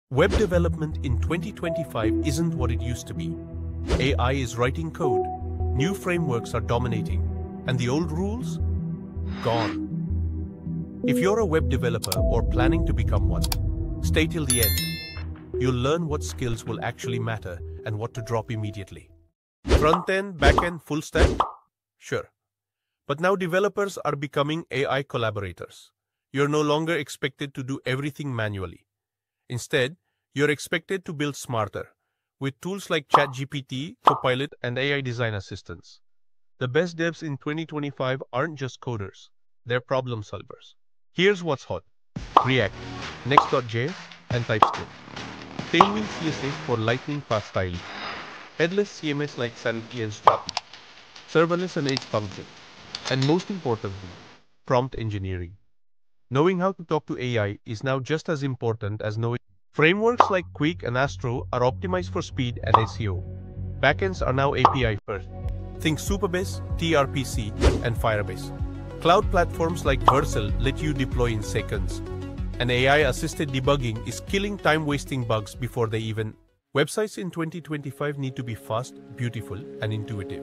Web development in 2025 isn't what it used to be. AI is writing code, new frameworks are dominating, and the old rules? Gone. If you're a web developer or planning to become one, stay till the end. You'll learn what skills will actually matter and what to drop immediately. Front-end, back-end, full stack? Sure. But now developers are becoming AI collaborators. You're no longer expected to do everything manually. Instead, you're expected to build smarter, with tools like ChatGPT, Copilot, and AI design assistants. The best devs in 2025 aren't just coders, they're problem solvers. Here's what's hot: React, Next.js, and TypeScript. Tailwind CSS for lightning-fast styling. Headless CMS like Sanity and Strap. Serverless and edge function. And most importantly, prompt engineering. Knowing how to talk to AI is now just as important as knowing. Frameworks like Qwik and Astro are optimized for speed and SEO. Backends are now API first. Think Supabase, TRPC, and Firebase. Cloud platforms like Vercel let you deploy in seconds. And AI-assisted debugging is killing time-wasting bugs before they even. Websites in 2025 need to be fast, beautiful, and intuitive.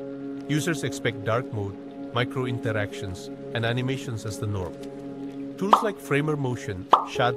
Users expect dark mode, micro-interactions, and animations as the norm. Tools like Framer Motion,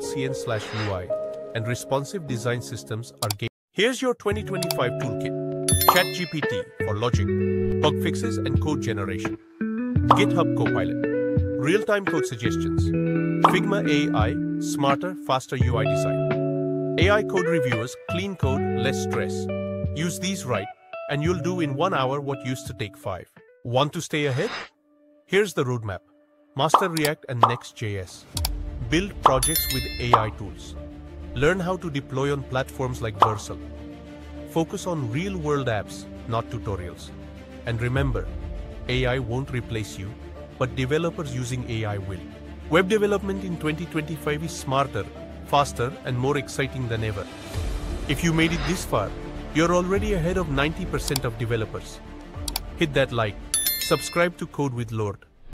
ShadCN/UI, and responsive design systems are game. Here's your 2025 toolkit. ChatGPT for logic, bug fixes, and code generation. GitHub Copilot, real-time code suggestions. Figma AI, smarter, faster UI design. AI code reviewers, clean code, less stress. Use these right, and you'll do in 1 hour what used to take 5. Want to stay ahead? Here's the roadmap. Master React and Next.js. Build projects with AI tools. Learn how to deploy on platforms like Vercel. Focus on real-world apps, not tutorials. And remember, AI won't replace you, but developers using AI will. Web development in 2025 is smarter, faster, and more exciting than ever. If you made it this far, you're already ahead of 90% of developers. Hit that like, subscribe to Code with Lord.